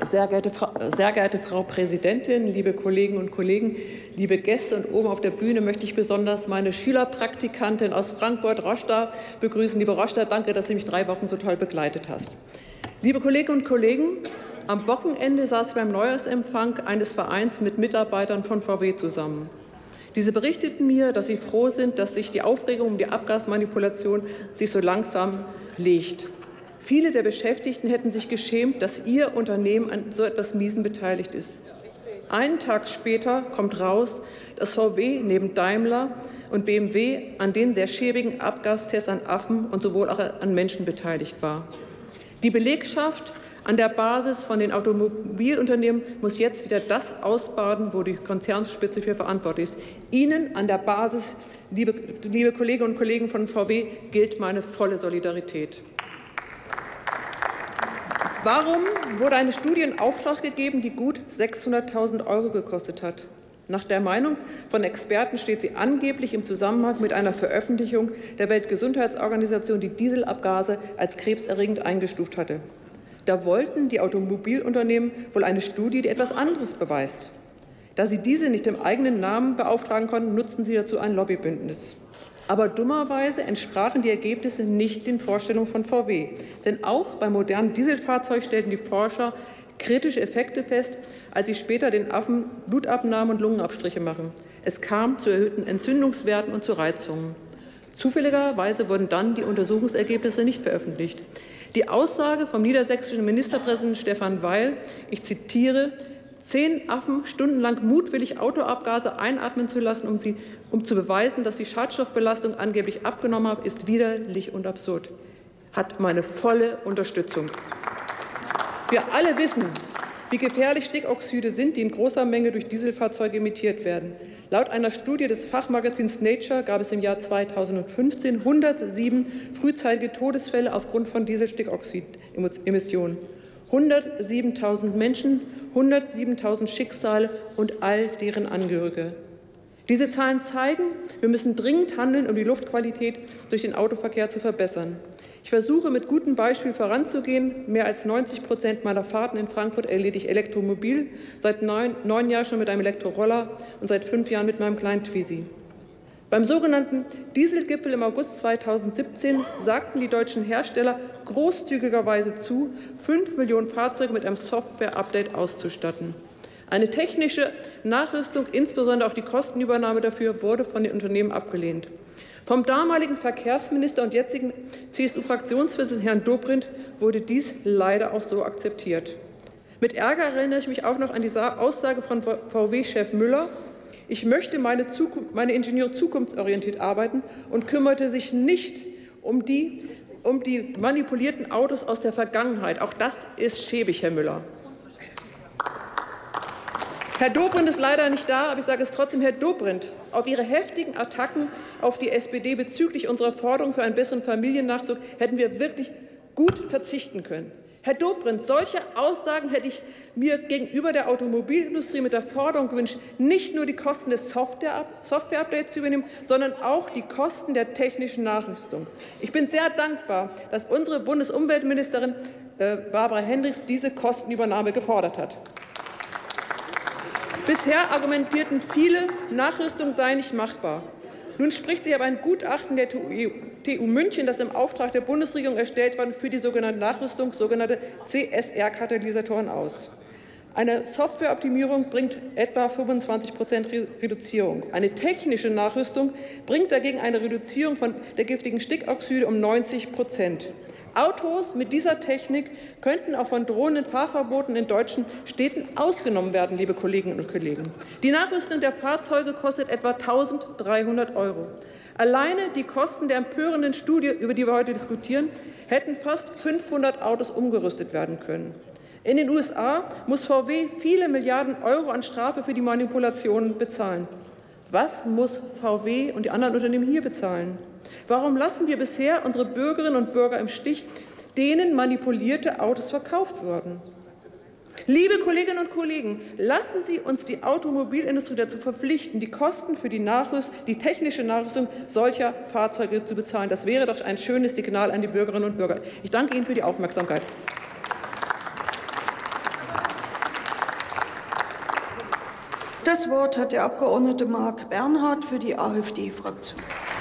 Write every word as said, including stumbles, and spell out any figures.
Sehr geehrte, Frau, sehr geehrte Frau Präsidentin, liebe Kolleginnen und Kollegen, liebe Gäste, und oben auf der Bühne möchte ich besonders meine Schülerpraktikantin aus Frankfurt, Roschda, begrüßen. Liebe Roschda, danke, dass du mich drei Wochen so toll begleitet hast. Liebe Kolleginnen und Kollegen, am Wochenende saß ich beim Neujahrsempfang eines Vereins mit Mitarbeitern von V W zusammen. Diese berichteten mir, dass sie froh sind, dass sich die Aufregung um die Abgasmanipulation sich so langsam legt. Viele der Beschäftigten hätten sich geschämt, dass ihr Unternehmen an so etwas Miesen beteiligt ist. Einen Tag später kommt raus, dass V W neben Daimler und B M W an den sehr schäbigen Abgastests an Affen und sowohl auch an Menschen beteiligt war. Die Belegschaft an der Basis von den Automobilunternehmen muss jetzt wieder das ausbaden, wo die Konzernspitze für verantwortlich ist. Ihnen an der Basis, liebe, liebe Kolleginnen und Kollegen von V W, gilt meine volle Solidarität. Warum wurde eine Studie in Auftrag gegeben, die gut sechshunderttausend Euro gekostet hat? Nach der Meinung von Experten steht sie angeblich im Zusammenhang mit einer Veröffentlichung der Weltgesundheitsorganisation, die Dieselabgase als krebserregend eingestuft hatte. Da wollten die Automobilunternehmen wohl eine Studie, die etwas anderes beweist. Da sie diese nicht im eigenen Namen beauftragen konnten, nutzten sie dazu ein Lobbybündnis. Aber dummerweise entsprachen die Ergebnisse nicht den Vorstellungen von V W. Denn auch beim modernen Dieselfahrzeug stellten die Forscher kritische Effekte fest, als sie später den Affen Blutabnahmen und Lungenabstriche machen. Es kam zu erhöhten Entzündungswerten und zu Reizungen. Zufälligerweise wurden dann die Untersuchungsergebnisse nicht veröffentlicht. Die Aussage vom niedersächsischen Ministerpräsidenten Stefan Weil, ich zitiere, zehn Affen stundenlang mutwillig Autoabgase einatmen zu lassen, um, sie, um zu beweisen, dass die Schadstoffbelastung angeblich abgenommen hat, ist widerlich und absurd. Hat meine volle Unterstützung. Wir alle wissen, wie gefährlich Stickoxide sind, die in großer Menge durch Dieselfahrzeuge emittiert werden. Laut einer Studie des Fachmagazins Nature gab es im Jahr zweitausendfünfzehn hundertsieben frühzeitige Todesfälle aufgrund von Dieselstickoxidemissionen. hundertsiebentausend Menschen, hundertsiebentausend Schicksale und all deren Angehörige. Diese Zahlen zeigen, wir müssen dringend handeln, um die Luftqualität durch den Autoverkehr zu verbessern. Ich versuche, mit gutem Beispiel voranzugehen. Mehr als neunzig Prozent meiner Fahrten in Frankfurt erledige ich elektromobil, seit neun, neun Jahren schon mit einem Elektroroller und seit fünf Jahren mit meinem kleinen Twizy. Beim sogenannten Dieselgipfel im August zweitausendsiebzehn sagten die deutschen Hersteller großzügigerweise zu, fünf Millionen Fahrzeuge mit einem Software-Update auszustatten. Eine technische Nachrüstung, insbesondere auch die Kostenübernahme dafür, wurde von den Unternehmen abgelehnt. Vom damaligen Verkehrsminister und jetzigen C S U-Fraktionsvorsitzenden Herrn Dobrindt wurde dies leider auch so akzeptiert. Mit Ärger erinnere ich mich auch noch an die Aussage von V W-Chef Müller, ich möchte meine, Zukunft, meine Ingenieure zukunftsorientiert arbeiten, und kümmerte sich nicht um die, um die manipulierten Autos aus der Vergangenheit. Auch das ist schäbig, Herr Müller. Herr Dobrindt ist leider nicht da, aber ich sage es trotzdem, Herr Dobrindt, auf Ihre heftigen Attacken auf die S P D bezüglich unserer Forderung für einen besseren Familiennachzug hätten wir wirklich gut verzichten können. Herr Dobrindt, solche Aussagen hätte ich mir gegenüber der Automobilindustrie mit der Forderung gewünscht, nicht nur die Kosten des Software-Updates zu übernehmen, sondern auch die Kosten der technischen Nachrüstung. Ich bin sehr dankbar, dass unsere Bundesumweltministerin äh, Barbara Hendricks diese Kostenübernahme gefordert hat. Bisher argumentierten viele, Nachrüstung sei nicht machbar. Nun spricht sich aber ein Gutachten der T U München, das im Auftrag der Bundesregierung erstellt wurde, für die sogenannte Nachrüstung, sogenannte C S R-Katalysatoren aus. Eine Softwareoptimierung bringt etwa fünfundzwanzig Prozent Reduzierung. Eine technische Nachrüstung bringt dagegen eine Reduzierung von der giftigen Stickoxide um neunzig Prozent. Autos mit dieser Technik könnten auch von drohenden Fahrverboten in deutschen Städten ausgenommen werden, liebe Kolleginnen und Kollegen. Die Nachrüstung der Fahrzeuge kostet etwa eintausenddreihundert Euro. Alleine die Kosten der empörenden Studie, über die wir heute diskutieren, hätten fast fünfhundert Autos umgerüstet werden können. In den U S A muss V W viele Milliarden Euro an Strafe für die Manipulationen bezahlen. Was muss V W und die anderen Unternehmen hier bezahlen? Warum lassen wir bisher unsere Bürgerinnen und Bürger im Stich, denen manipulierte Autos verkauft wurden? Liebe Kolleginnen und Kollegen, lassen Sie uns die Automobilindustrie dazu verpflichten, die Kosten für die, Nachrüst, die technische Nachrüstung solcher Fahrzeuge zu bezahlen. Das wäre doch ein schönes Signal an die Bürgerinnen und Bürger. Ich danke Ihnen für die Aufmerksamkeit. Das Wort hat der Abgeordnete Marc Bernhard für die AfD-Fraktion.